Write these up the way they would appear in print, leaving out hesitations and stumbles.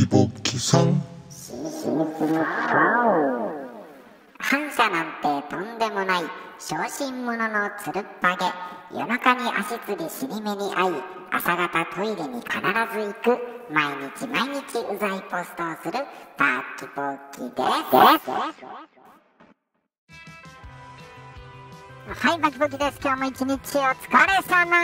キボキさん。 反射なんてとんでもない小心者のつるっぱげ。夜中に足つり尻目に遭い、朝方トイレに必ず行く。毎日うざいポストをするバキボキです。はい、バキボキです。今日も一日お疲れ様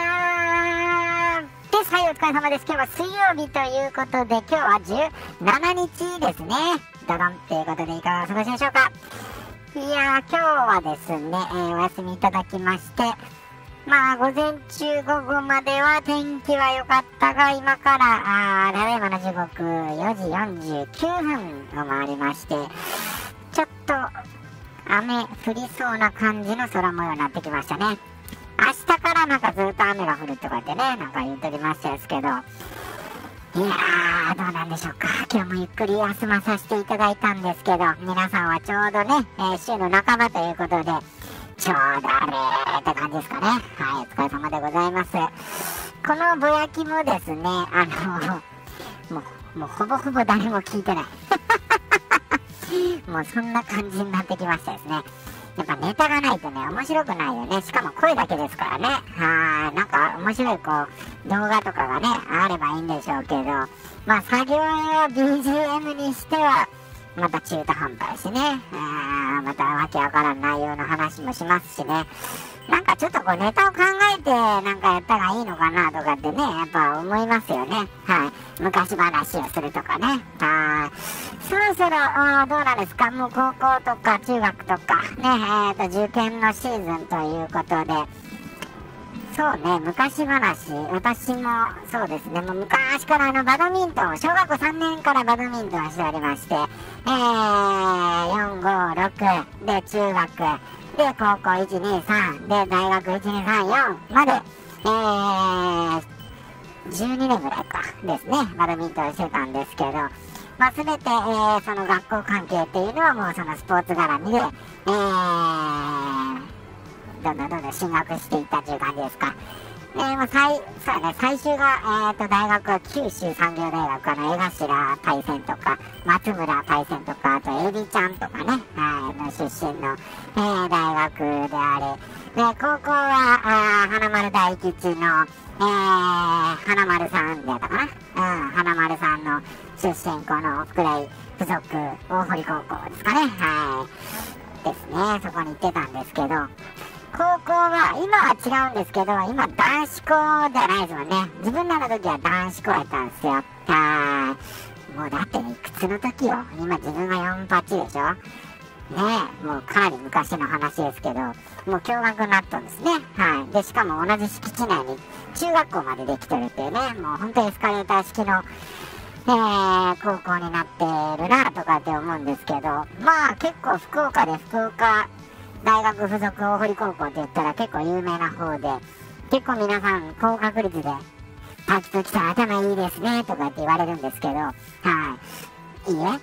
です。はい、お疲れ様です。今日は水曜日ということで、今日は17日ですね。ドドンということでいかがお過ごしでしょうか。いやー、今日はですね、お休みいただきまして、まあ午前中午後までは天気は良かったが、今からただいまの時刻4時49分を回りまして、ちょっと雨降りそうな感じの空模様になってきましたね。明日からなんかずっと雨が降るとかってね、なんか言っておりましたですけど、いやー、どうなんでしょうか。今日もゆっくり休まさせていただいたんですけど、皆さんはちょうどね、週の半ばということで、ちょうどあれって感じですかね。はい、お疲れ様でございます。このぼやきもですね、もうほぼほぼ誰も聞いてない。もうそんな感じになってきましたですね。やっぱネタがないとね、面白くないよね。しかも声だけですからね。なんか面白い動画とかがね、あればいいんでしょうけど、まあ作業用 BGM にしては、また中途半端ですね。またわけわからん内容の話もしますしね。なんかちょっとネタを考えてなんかやったらいいのかなとかってね、やっぱ思いますよね。はい。昔話をするとかね。そろそろどうなんですか。もう高校とか中学とかね、受験のシーズンということで、そうね、昔話、私もそうですね、もう昔からバドミントン、小学校3年からバドミントンをしておりまして、4、5、6で中学で高校1、2、3で大学1、2、3、4まで、12年ぐらいかですね、バドミントンしてたんですけど、まあ全て、その学校関係っていうのはもうそのスポーツ絡みで、どんどん進学していったという感じですか。最終が、大学は九州産業大学江頭パイセンとか松村パイセンとか、あとエビちゃんとかね、の出身の、大学であれで、高校は花丸大吉の、花丸さんでやったかな、花丸さんの出身校の福大附属大堀高校ですかね。ですね、そこに行ってたんですけど、高校は今は違うんですけど、今男子校ではないですもんね。自分らの時は男子校やったんですよ。もうだっていくつの時よ。今自分が48でしょ。ねえ、もうかなり昔の話ですけど、もう共学になったんですね。で、しかも同じ敷地内に中学校までできてるっていうね、もう本当にエスカレーター式の高校になってるなとかって思うんですけど、まあ結構福岡で福岡大学附属大堀高校って言ったら結構有名な方で、結構皆さん高確率で滝時さん頭いいですねとかって言われるんですけど、いいえ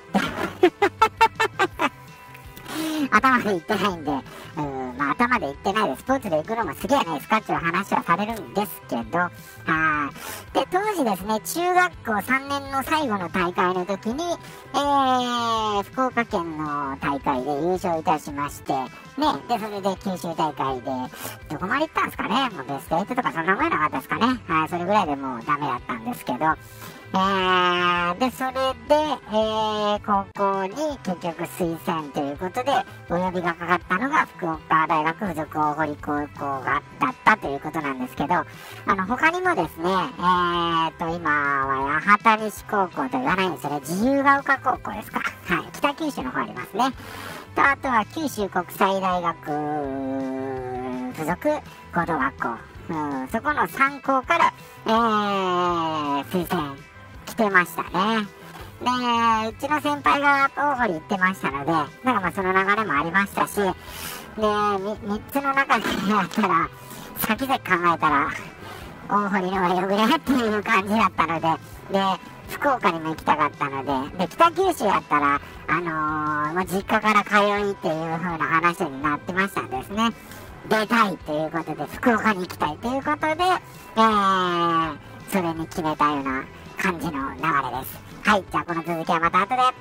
頭で言ってないんで、まあ頭で言ってないでスポーツで行くのもすげえねスカッチュの話はされるんですけど、で当時ですね、中学校3年の最後の大会の時に、福岡県の大会で優勝いたしましてね、でそれで九州大会でどこまで行ったんですかね、もうベスト8とかそんなぐらいなかったですかね。それぐらいでもうダメだったんですけど、でそれで、高校に結局推薦ということでお呼びがかかったのが福岡大学附属大堀高校だったということなんですけど、他にもですね、今は八幡西高校と言わないんですよね、自由が丘高校ですか。北九州の方ありますね。とあとは九州国際大学附属合同学校、そこの3校から、推薦来てましたね。で、うちの先輩が大堀行ってましたので、なんかまあその流れもありましたし、で、3つの中でやったら、先々考えたら、大堀の方がよくねっていう感じだったので、で、福岡にも行きたかったので、で、北九州やったら、もう実家から通いっていう風な話になってましたんですね。出たいということで、福岡に行きたいということで、それに決めたような感じの流れです。 はい、じゃあこの続きはまた後で。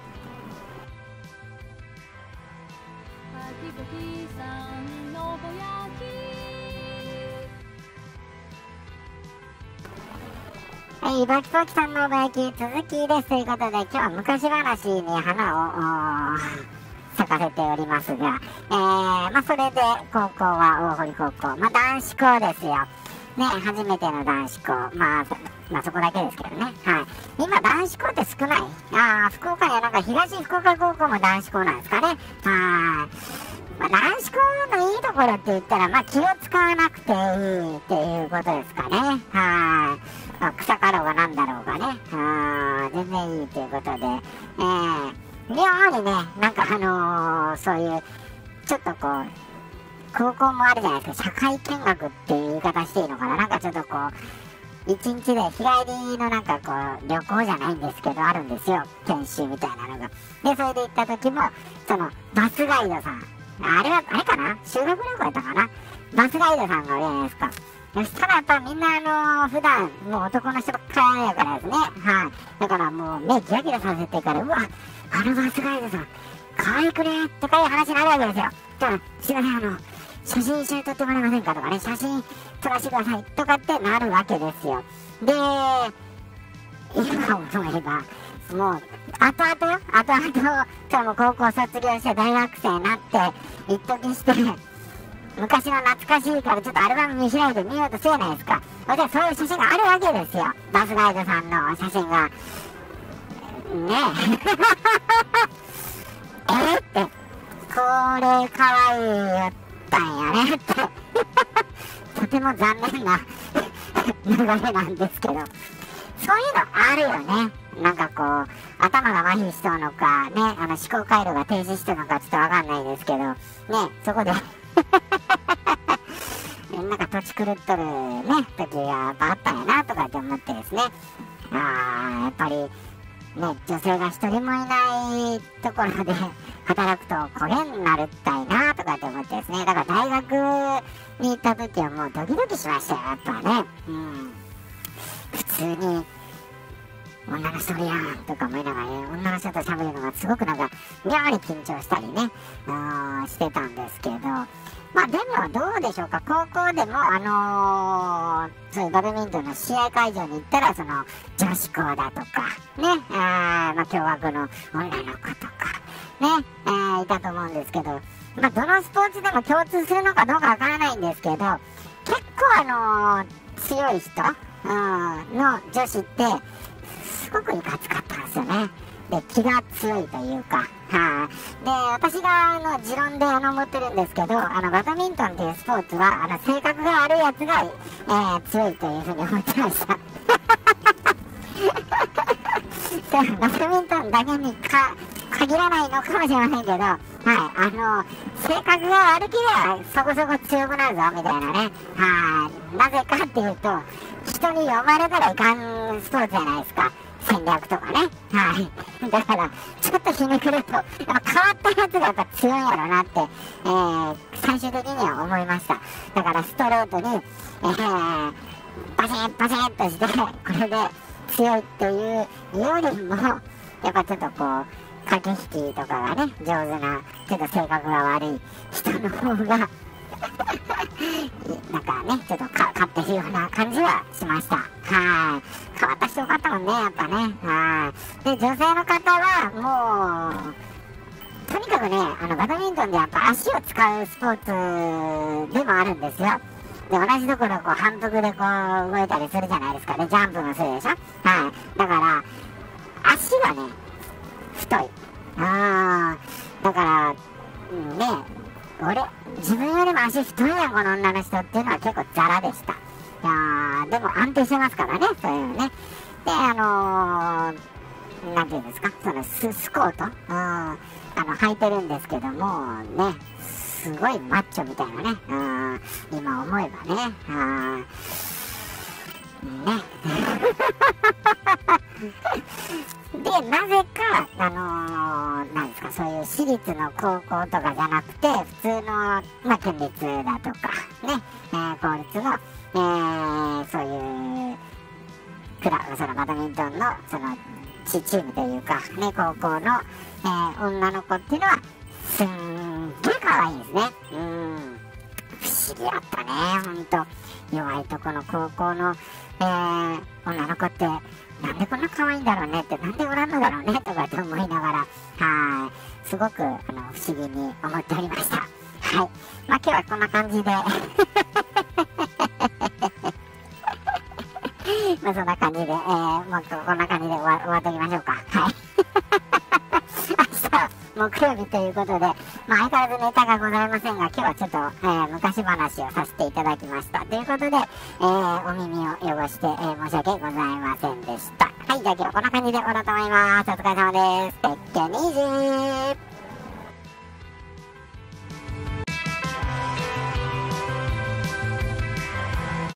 はい、バキバキさんのぼやき続きですということで、今日は昔話に花を咲かせておりますが、それで高校は大堀高校、男子校ですよね、初めての男子校、そこだけですけどね。はい、今男子校って少ない。福岡にはなんか東福岡高校も男子校なんですかね。男子校のいいところって言ったら、気を使わなくていいっていうことですかね。草かろうがなんだろうがね、全然いいということで、妙にね、なんかそういう、ちょっとこう、高校もあるじゃないですか、社会見学っていう言い方していいのかな、なんかちょっとこう、一日で日帰りのなんかこう、旅行じゃないんですけど、あるんですよ、研修みたいなのが。で、それで行った時も、その、バスガイドさん、あれかな修学旅行やったかな、バスガイドさんがおるじゃないですか。そしたらやっぱみんな普段もう男の人ばっかりやからですね。だからもう目キラキラさせてから、うわ、あのバスガイドさん、可愛くねとかいう話になるわけですよ。だから、すいません、写真一緒に撮ってもらえませんかとかね、写真撮らせてくださいとかってなるわけですよ。で、今思えば、もう、後々、その高校卒業して大学生になって、一時して、昔の懐かしいからちょっとアルバム見開いてみようとするじゃないですか。それでそういう写真があるわけですよ。バスガイドさんの写真が。ねえ。って、これ可愛いやったんやねって。とても残念な流れなんですけど。そういうのあるよね。なんかこう、頭が麻痺しそうのか、ね、思考回路が停止してるのかちょっとわかんないですけど、ね、そこでなんか土地狂っとるね、時がやっぱあったんやなとかって思ってですね。やっぱり、ね、女性が一人もいないところで働くとこれになるったいなとかって思ってですね。だから大学に行った時はもうドキドキしましたよ、やっぱね。普通に、女の人やんとか思いながらね、女の人と喋るのがすごくなんか妙に緊張したりね、してたんですけど、でもどうでしょうか、高校でもそういうバドミントンの試合会場に行ったら、その女子校だとかね、共学の女の子とかね、いたと思うんですけど、どのスポーツでも共通するのかどうかわからないんですけど、結構強い人、の女子ってすごくいかつかったんですよね。で、気が強いというか、で、私が持論で思ってるんですけど、バドミントンっていうスポーツは性格が悪いやつが、強いというふうに思ってました。バドミントンだけに限らないのかもしれませんけど、性格が悪ければそこそこ強くなるぞみたいなね。なぜかっていうと、人に読まれたらいかんスポーツじゃないですか。戦略とかね。だから、ちょっとひねくると、やっぱ変わったやつがやっぱ強いんやろなって、最終的には思いました。だからストレートに、バシンバシンとして、これで強いっていうよりも、やっぱちょっとこう、駆け引きとかがね、上手な、ちょっと性格が悪い人の方が、なんかね、ちょっと勝ってるような感じはしました。変わった人よかったもんね、やっぱね。で、女性の方は、もう、とにかくね、バドミントンでやっぱ足を使うスポーツでもあるんですよ。で、同じところをこう反復でこう動いたりするじゃないですか。で、ジャンプもするでしょ。だから、足がね、太い。だから、ね、自分よりも足太いやん、この女の人っていうのは結構ザラでした。でも安定してますからね、そういうのね。で、なんていうんですか、そのスコート、履いてるんですけども、ね、すごいマッチョみたいなね、今思えばね、で、なぜか、なんですか、そういう私立の高校とかじゃなくて、普通の、県立だとか、ね、公立の、そういう、そのバドミントンの、その、 チームというか、ね、高校の、女の子っていうのは、すんげえ可愛いんですね。不思議やったね、ほんと。弱いとこの高校の、女の子って、なんでこんな可愛いんだろうねって、なんでおらんのだろうねとかって思いながら、すごく不思議に思っておりました。はい。まあ今日はこんな感じで、まあそんな感じで、もっとこんな感じで終わっときましょうか。はい。明日、木曜日ということで、まあ相変わらずネタがございませんが、今日はちょっと、昔話をさせていただきました。ということで、お耳を汚して、申し訳ございませんでした。はい、じゃあ今日はこんな感じで終わろうと思います。お疲れ様です。てっけにーじー。